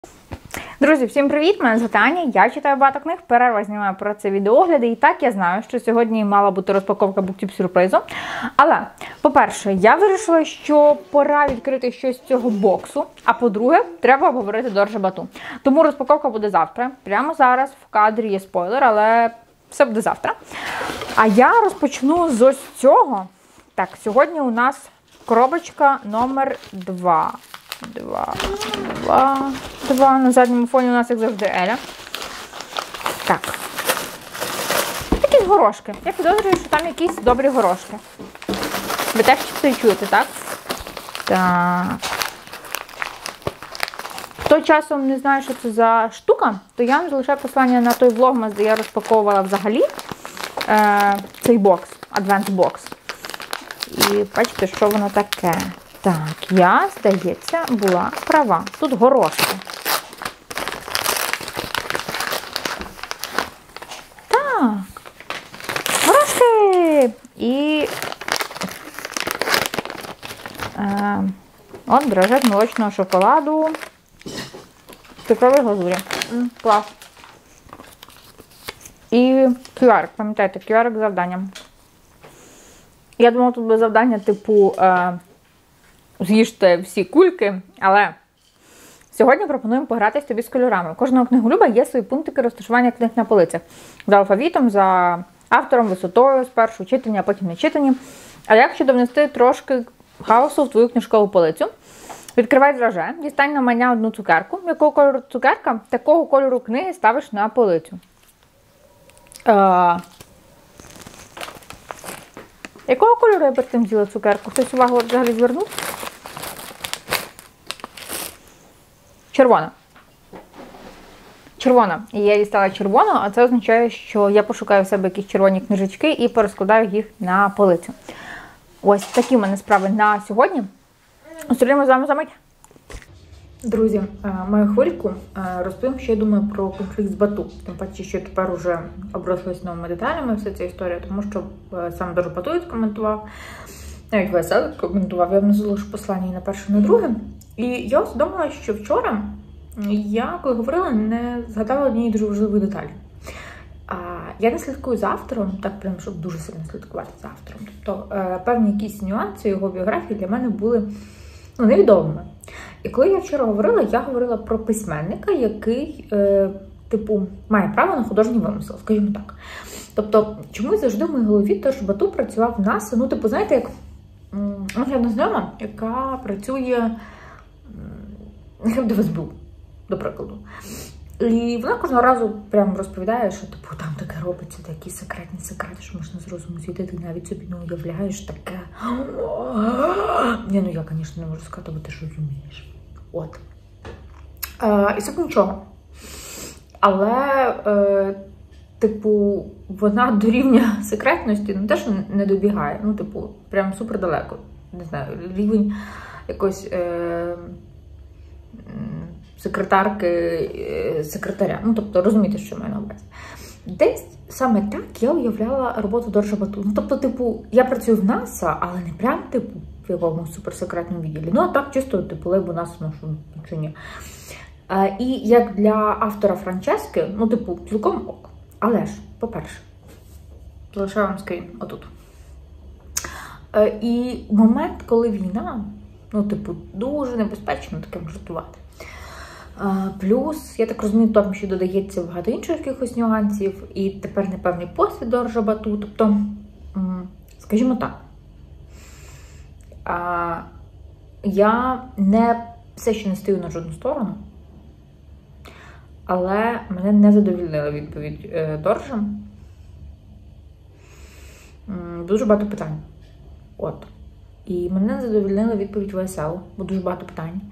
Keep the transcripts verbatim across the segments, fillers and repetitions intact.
Друзі, всім привіт! Мене звати Аня, я читаю багато книг, перерва знімаю про це відеогляди. І так, я знаю, що сьогодні мала бути розпаковка буктіп-сюрпризу. Але, по-перше, я вирішила, що пора відкрити щось з цього боксу. А по-друге, треба обговорити Доржа Бату. Тому розпаковка буде завтра. Прямо зараз в кадрі є спойлер, але все буде завтра. А я розпочну з ось цього. Так, сьогодні у нас коробочка номер два. Два, два, два. На задньому фоні у нас, як завжди, Еля. Так. Якісь горошки. Я підозрюю, що там якісь добрі горошки. Ви теж це чуєте, так? Так. Хто часом не знає, що це за штука, то я вам залишаю посилання на той влогмас, де я розпаковувала взагалі е, цей бокс, адвент-бокс. І бачите, що воно таке. Так, я, здається, була права. Тут горошки. Так. Горошки! І е, от дрожжик молочного шоколаду. Цукрової глазурі. Клас. І кю ар, пам'ятаєте, кю ар з завданням. Я думала, тут буде завдання типу е, з'їжте всі кульки, але сьогодні пропонуємо погратись тобі з кольорами. У кожного книголюба є свої пунктики розташування книг на полицях. За алфавітом, за автором, висотою, спершу читання, а потім не читання. А як щодо внести трошки хаосу в твою книжкову полицю? Відкривай драже, дістань на мене одну цукерку. Якого кольору цукерка, такого кольору книги ставиш на полицю. Е Якого кольору я перед тим взяла цукерку? Хтось увагу взагалі звернув? Червона. Червона. І я дістала червону, а це означає, що я пошукаю в себе якісь червоні книжечки і порозкладаю їх на полицю. Ось такі в мене справи на сьогодні. Зустрінемося з вами за мить. Друзі, мою хвильку розповім, що я думаю про конфлікт з Бату. Тим паче, що тепер вже оброслась новими деталями вся ця історія, тому що сам Доржа Бату коментував, навіть весело коментував, я вам залишу послання і на перше, і на друге. І я усвідомила, що вчора я, коли говорила, не згадала однієї дуже важливої деталі. Я не слідкую за автором, так прям, щоб дуже сильно слідкувати за автором. Тобто певні якісь нюанси його біографії для мене були ну, невідомими. І коли я вчора говорила, я говорила про письменника, який, е, типу, має право на художній вимисел, скажімо так. Тобто, чомусь завжди в моїй голові Доржа Бату працював в нас, ну, типу, знаєте, як одна знайома, яка працює в ес бе у, до прикладу. І вона кожного разу прямо розповідає, що, типу, там таке робиться, такі секретні секрети, що можна з розуму зійти, ти навіть собі не уявляєш таке. Ні, ну я, звісно, не можу сказати, бо ти ж розумієш. От. Е, і це нічого. Але, е, типу, вона до рівня секретності, не те, що не добігає, ну, типу, прям супер далеко. Не знаю, рівень якось е, секретарки, секретаря. Ну, тобто, розумієте, що я маю на увазі. Десь саме так я уявляла роботу Доржа Бату. Ну, тобто, типу, я працюю в НАСА, але не прям, типу, в якомусь суперсекретному відділі. Ну, а так, чисто, типу, лейбу НАСА, ну, що, нічого ні. А, і як для автора Франчески, ну, типу, цілком ок. Але ж, по-перше, залишаю вам скрін отут. А, і момент, коли війна, ну, типу, дуже небезпечно таким жартувати. Плюс, я так розумію, там ще додається багато інших якихось нюансів, і тепер непевний посвід Доржа Бату. Тобто, скажімо так, я не все ще не стою на жодну сторону, але мене не задовільнила відповідь Доржа. Дуже багато питань. От. І мене не задовільнила відповідь в ес ел, бо дуже багато питань.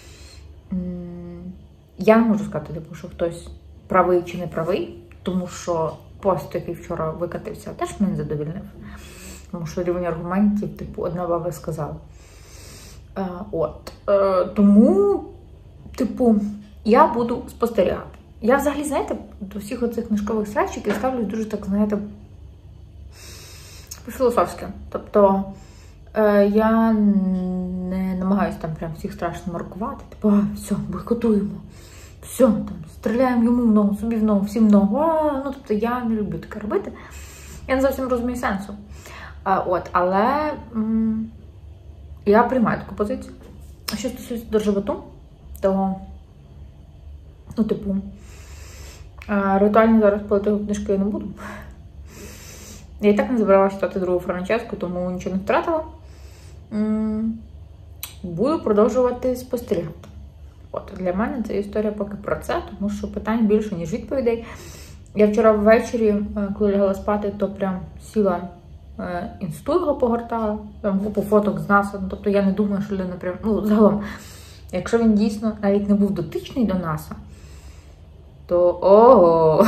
Я не можу сказати, типу, що хтось правий чи не правий, тому що пост, який вчора викатився, теж мене задовільнив. Тому що рівень аргументів, типу, одна баба сказала. Е, от. Е, тому, типу, я буду спостерігати. Я взагалі, знаєте, до всіх оцих книжкових срачиків ставлюсь дуже так, знаєте, по-філософськи. Тобто, е, я не намагаюся там прям всіх страшно маркувати. Типу, а, все, бойкотуємо. все, там, стріляємо йому в ногу, собі в ногу, всім в ногу. А, ну, тобто я не люблю таке робити. Я не зовсім розумію сенсу. А, от, але м я приймаю таку позицію. Що стосується до животу, то, ну, типу, а, ритуально зараз палити книжки я не буду. Я і так не збиралася читати другу Франческу, тому нічого не втратила. М буду продовжувати спостерігати. От, для мене ця історія поки про це, тому що питань більше, ніж відповідей. Я вчора ввечері, коли лягала спати, то прям сіла е, інсту його погортала, там купу фоток з НАСА, ну, тобто я не думаю, що людина прям, ну, загалом, якщо він дійсно навіть не був дотичний до НАСА, то ого!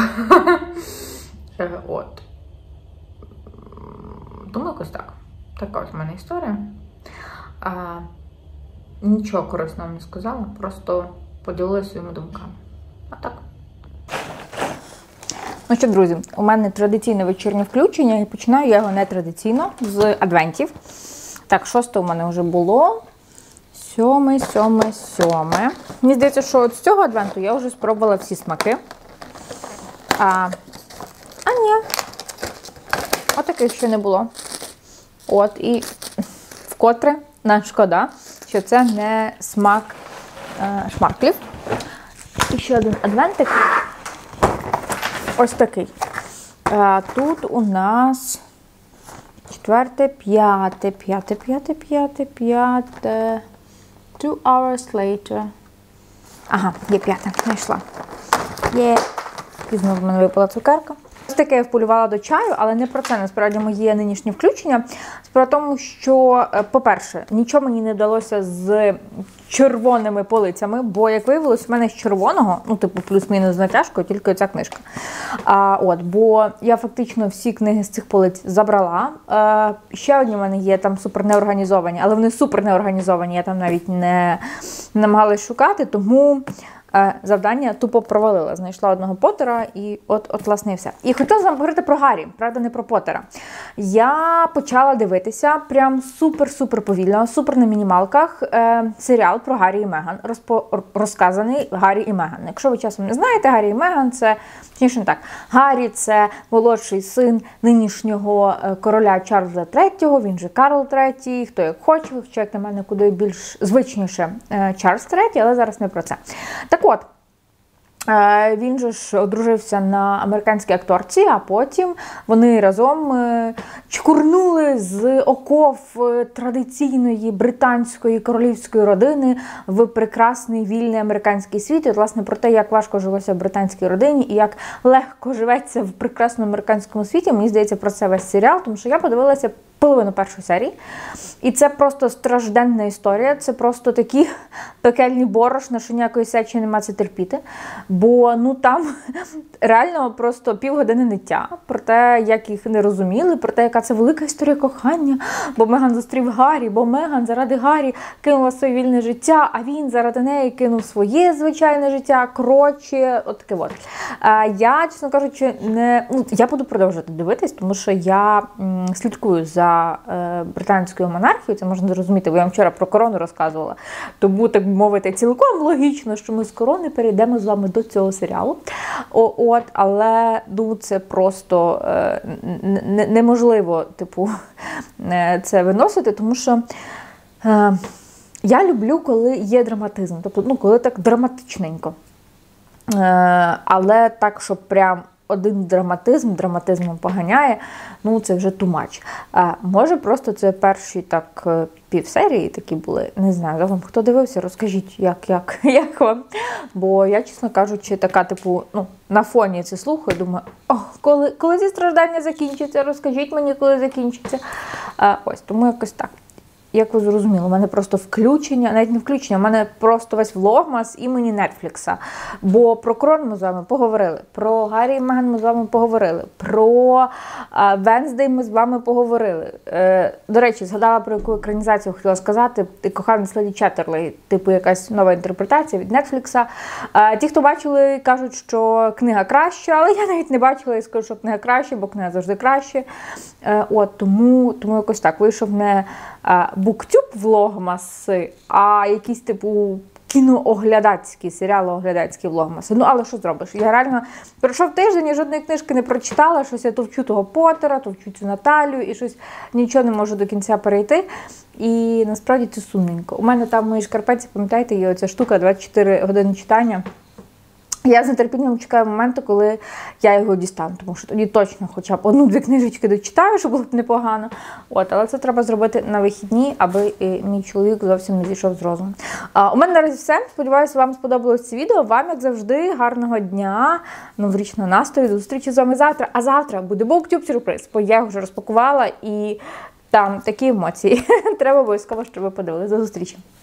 От. Тому якось так. Така ось в мене історія. А, нічого корисного не сказала, просто поділилася своїми думками. А так. Ну що, друзі, у мене традиційне вечірнє включення, і починаю я його нетрадиційно, з адвентів. Так, шосте у мене вже було. Сьоме, сьоме, сьоме. Мені здається, що от з цього адвенту я вже спробувала всі смаки. А, а ні. Отаких ще не було. От, і вкотре нам шкода, що це не смак е, шмарклів. І ще один адвентик. Ось такий. Е, тут у нас четверте, п'яте, п'яте, п'яте, п'яте, п'яте. Two hours later. Ага, є п'яте, знайшла. Є. І знову в мене випала цукерка. Ось таке я вполювала до чаю, але не про це, насправді, моє нинішнє включення. Справа в тому, що, по-перше, нічого мені не вдалося з червоними полицями, бо, як виявилось, в мене з червоного, ну, типу, плюс-мінус з натяжкою, тільки ця книжка. А, от, бо я фактично всі книги з цих полиць забрала. А, ще одні в мене є там супер неорганізовані, але вони супер неорганізовані, я там навіть не намагалась шукати, тому... завдання тупо провалила. Знайшла одного Поттера і от, от власне, і все. І хотіла з вами поговорити про Гаррі, правда, не про Поттера. Я почала дивитися прям супер-супер повільно, супер на мінімалках е, серіал про Гаррі і Меган, розпо, розказаний Гаррі і Меган. Якщо ви часом не знаєте, Гаррі і Меган – це, точніше не так, Гаррі – це молодший син нинішнього короля Чарльза третього, він же Карл третій, хто як хоче, хоча, як на мене, куди більш звичніше Чарльз третій, але зараз не про це. Так от, він же ж одружився на американській акторці, а потім вони разом чкурнули з оков традиційної британської королівської родини в прекрасний вільний американський світ. І, власне, про те, як важко жилося в британській родині і як легко живеться в прекрасному американському світі, мені здається, про це весь серіал, тому що я подивилася половину першої серії. І це просто стражденна історія, це просто такі пекельні борошна, що ніякої сечі нема це терпіти. Бо, ну, там реально просто півгодини ниття про те, як їх не розуміли, про те, яка це велика історія кохання, бо Меган зустрів Гаррі, бо Меган заради Гаррі кинула своє вільне життя, а він заради неї кинув своє звичайне життя. Коротше, от таке от. Я, чесно кажучи, не... Ну, я буду продовжувати дивитись, тому що я м, слідкую за британською монархією, це можна зрозуміти, бо я вам вчора про корону розказувала. Тому, так мовити, цілком логічно, що ми з корони перейдемо з вами до цього серіалу. О, от, але, ну, це просто е, не, неможливо, типу, це виносити, тому що е, я люблю, коли є драматизм, тобто, ну, коли так драматичненько. Е, але так, щоб прям один драматизм, драматизмом поганяє, ну це вже too much. А, може просто це перші так півсерії такі були, не знаю, вам хто дивився, розкажіть, як, як, як вам. Бо я, чесно кажучи, така, типу, ну, на фоні це слухаю, думаю, о, коли, коли ці страждання закінчаться, розкажіть мені, коли закінчиться. А, ось, тому якось так. Як ви зрозуміли, у мене просто включення, навіть не включення, у мене просто весь влогмас імені Нетфлікса. Бо про Крон ми з вами поговорили, про Гаррі і Меган ми з вами поговорили, про Венздей ми з вами поговорили. Е, до речі, згадала, про яку екранізацію хотіла сказати, «Коханець леді Чаттерлей», типу якась нова інтерпретація від Нетфлікса. Е, ті, хто бачили, кажуть, що книга краща, але я навіть не бачила і скажу, що книга краща, бо книга завжди краще. Е, от, тому, тому якось так, вийшов не BookTube влогмаси, а якийсь типу кінооглядацький, серіалооглядацький влогмаси. Ну, але що зробиш? Я реально пройшов тиждень, я жодної книжки не прочитала, щось я товчу того Поттера, товчу цю Наталію, і щось нічого не можу до кінця перейти. І насправді це сумненько. У мене там в моїй шкарпетці, пам'ятаєте, є оця штука двадцять чотири години читання. Я з нетерпінням чекаю моменту, коли я його дістану, тому що тоді точно хоча б одну-дві книжечки дочитаю, що було б непогано. От, але це треба зробити на вихідні, аби мій чоловік зовсім не зійшов з розуму. А, у мене наразі все. Сподіваюся, вам сподобалось це відео. Вам, як завжди, гарного дня, новорічного настрою. До зустрічі з вами завтра. А завтра буде BookTube сюрприз, бо я його вже розпакувала і там такі емоції. Треба обов'язково, щоб ви подивилися. До зустрічі.